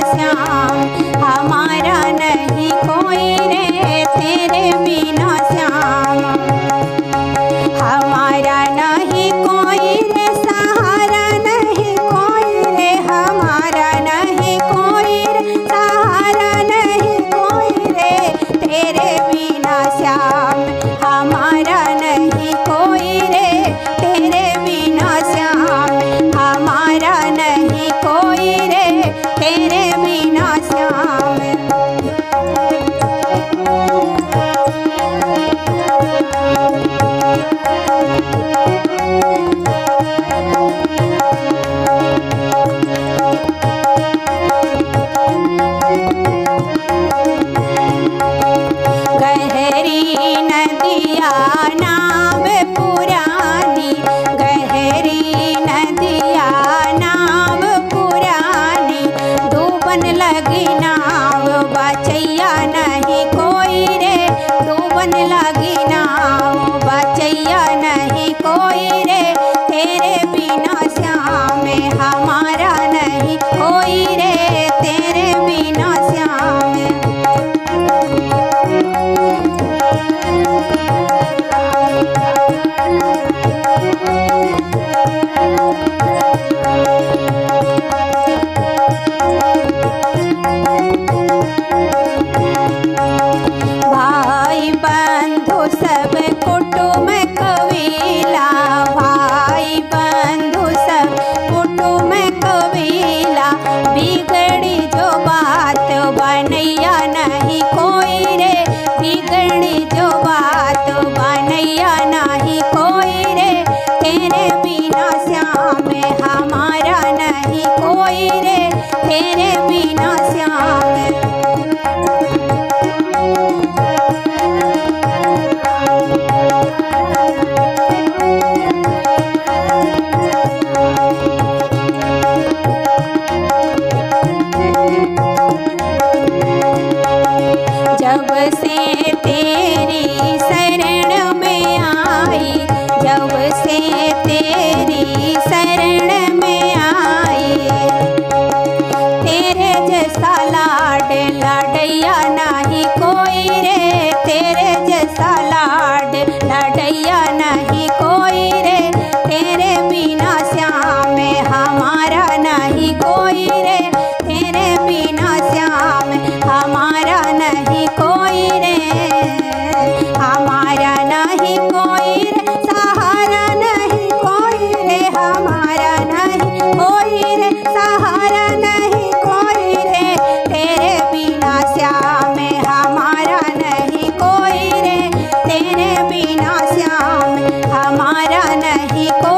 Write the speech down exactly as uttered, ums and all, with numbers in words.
श्याम, हमारा नहीं कोई रे तेरे बिना श्याम। हमारा नहीं कोई रे सहारा नहीं कोई रे, हमारा नहीं कोई रे सहारा नहीं कोई रे तेरे बिना श्याम, हमारा नहीं कोई रे तेरे बिना श्याम, हमारा नहीं कोई रे तेरे बिना श्याम। गहरी नदिया नाव पुरानी, गहरी नदिया नाव पुरानी, डूबन लगी नाव बचैया नहीं कोई रे, डूबन लगी नाव बचैया नहीं कोई रे तेरे बिना श्याम, हमारा नहीं कोई रे तेरे बिना श्याम। भाई बंधु सब कुटुंब कबीला, भाई बंधु सब कुटुंब कबीला, बिगड़ी जो बात बनैया नहीं कोई रे, बिगड़ी जो बात बनैया नहीं कोई रे तेरे बिना श्याम, हमारा नहीं कोई रे तेरे बिना श्याम। जब से तेरी शरण में आई, जब से तेरी शरण में आई, तेरे जैसा लाड लाडैया नहीं कोई रे, तेरे जैसा लाड लाडैया नहीं कोई रे तेरे बिना श्याम, हमारा नहीं कोई रे तेरे बिना श्याम, हमारा नहीं कोई रे, हमारा नहीं कोई रे सहारा नहीं कोई रे, हमारा नहीं कोई रे सहारा नहीं कोई रे तेरे बिना श्याम, हमारा नहीं कोई रे तेरे बिना श्याम, हमारा नहीं कोई